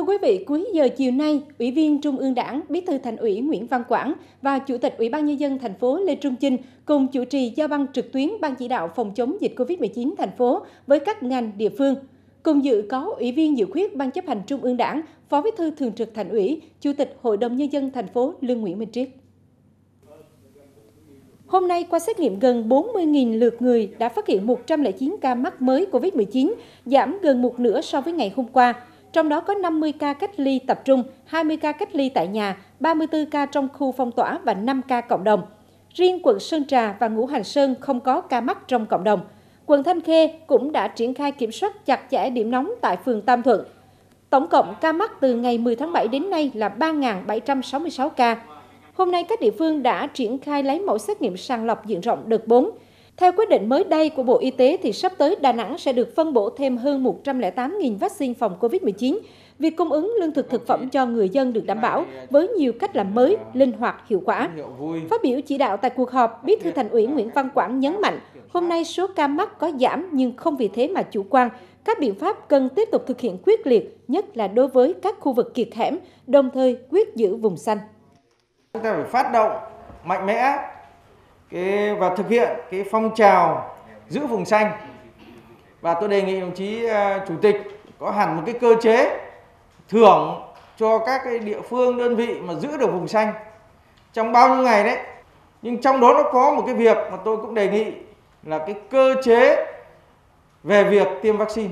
Thưa quý vị, cuối giờ chiều nay, Ủy viên Trung ương Đảng, Bí thư Thành ủy Nguyễn Văn Quảng và Chủ tịch Ủy ban Nhân dân thành phố Lê Trung Chinh cùng chủ trì giao ban trực tuyến Ban chỉ đạo phòng chống dịch Covid-19 thành phố với các ngành địa phương. Cùng dự có Ủy viên dự khuyết Ban chấp hành Trung ương Đảng, Phó Bí thư Thường trực Thành ủy, Chủ tịch Hội đồng Nhân dân thành phố Lương Nguyễn Minh Triết. Hôm nay, qua xét nghiệm gần 40.000 lượt người đã phát hiện 109 ca mắc mới COVID-19, giảm gần một nửa so với ngày hôm qua. Trong đó có 50 ca cách ly tập trung, 20 ca cách ly tại nhà, 34 ca trong khu phong tỏa và 5 ca cộng đồng. Riêng quận Sơn Trà và Ngũ Hành Sơn không có ca mắc trong cộng đồng. Quận Thanh Khê cũng đã triển khai kiểm soát chặt chẽ điểm nóng tại phường Tam Thuận. Tổng cộng ca mắc từ ngày 10 tháng 7 đến nay là 3.766 ca. Hôm nay, các địa phương đã triển khai lấy mẫu xét nghiệm sàng lọc diện rộng đợt 4. Theo quyết định mới đây của Bộ Y tế thì sắp tới Đà Nẵng sẽ được phân bổ thêm hơn 108.000 vaccine phòng COVID-19. Việc cung ứng lương thực thực phẩm cho người dân được đảm bảo với nhiều cách làm mới, linh hoạt, hiệu quả. Phát biểu chỉ đạo tại cuộc họp, Bí thư Thành ủy Nguyễn Văn Quảng nhấn mạnh, hôm nay số ca mắc có giảm nhưng không vì thế mà chủ quan. Các biện pháp cần tiếp tục thực hiện quyết liệt, nhất là đối với các khu vực kiệt hẻm, đồng thời quyết giữ vùng xanh. Chúng ta phải phát động mạnh mẽ và thực hiện cái phong trào giữ vùng xanh. Và tôi đề nghị đồng chí Chủ tịch có hẳn một cái cơ chế thưởng cho các cái địa phương, đơn vị mà giữ được vùng xanh trong bao nhiêu ngày đấy. Nhưng trong đó nó có một cái việc mà tôi cũng đề nghị là cái cơ chế về việc tiêm vaccine.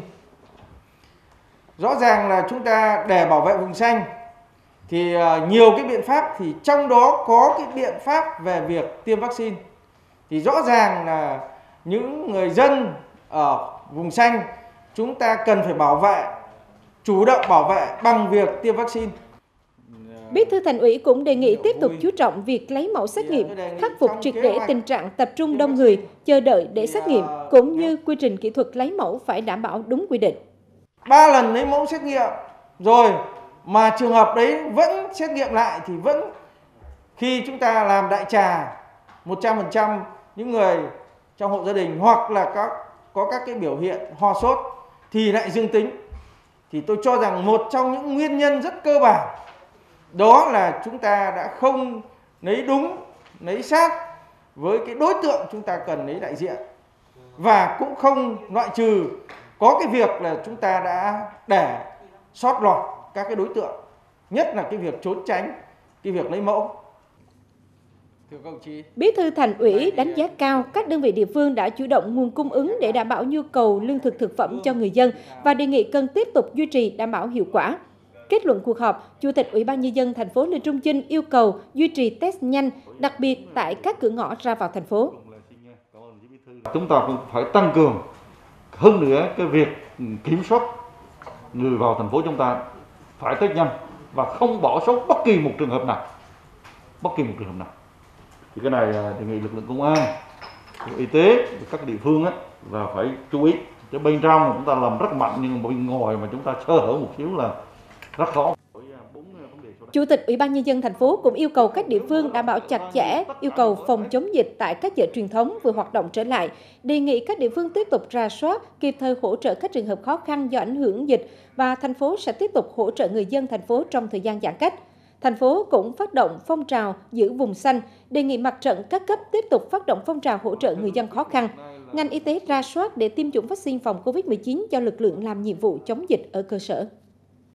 Rõ ràng là chúng ta để bảo vệ vùng xanh thì nhiều cái biện pháp, thì trong đó có cái biện pháp về việc tiêm vaccine. Thì rõ ràng là những người dân ở vùng xanh chúng ta cần phải bảo vệ, chủ động bảo vệ bằng việc tiêm vaccine. Bí thư Thành ủy cũng đề nghị tiếp tục chú trọng việc lấy mẫu xét nghiệm, khắc phục triệt để tình trạng tập trung đông người, chờ đợi để xét nghiệm, cũng như quy trình kỹ thuật lấy mẫu phải đảm bảo đúng quy định. 3 lần lấy mẫu xét nghiệm rồi mà trường hợp đấy vẫn xét nghiệm lại thì vẫn, khi chúng ta làm đại trà 100% những người trong hộ gia đình hoặc là có các cái biểu hiện ho sốt thì lại dương tính, thì tôi cho rằng một trong những nguyên nhân rất cơ bản đó là chúng ta đã không lấy đúng, lấy sát với cái đối tượng chúng ta cần lấy đại diện, và cũng không loại trừ có cái việc là chúng ta đã để sót lọt các cái đối tượng, nhất là cái việc trốn tránh cái việc lấy mẫu. Bí thư Thành ủy đánh giá cao các đơn vị địa phương đã chủ động nguồn cung ứng để đảm bảo nhu cầu lương thực thực phẩm cho người dân và đề nghị cần tiếp tục duy trì đảm bảo hiệu quả. Kết luận cuộc họp, Chủ tịch Ủy ban Nhân dân thành phố Lê Trung Chinh yêu cầu duy trì test nhanh, đặc biệt tại các cửa ngõ ra vào thành phố. Chúng ta cũng phải tăng cường hơn nữa cái việc kiểm soát người vào thành phố, chúng ta phải test nhanh và không bỏ sót bất kỳ một trường hợp nào. Thì cái này đề nghị lực lượng công an, y tế, các địa phương là phải chú ý. Chứ bên trong chúng ta làm rất mạnh nhưng bên ngoài mà chúng ta sơ hở một xíu là rất khó. Chủ tịch Ủy ban Nhân dân thành phố cũng yêu cầu các địa phương đảm bảo chặt chẽ yêu cầu phòng chống dịch tại các chợ truyền thống vừa hoạt động trở lại, đề nghị các địa phương tiếp tục rà soát, kịp thời hỗ trợ các trường hợp khó khăn do ảnh hưởng dịch và thành phố sẽ tiếp tục hỗ trợ người dân thành phố trong thời gian giãn cách. Thành phố cũng phát động phong trào giữ vùng xanh, đề nghị mặt trận các cấp tiếp tục phát động phong trào hỗ trợ người dân khó khăn. Ngành y tế rà soát để tiêm chủng vaccine phòng COVID-19 cho lực lượng làm nhiệm vụ chống dịch ở cơ sở.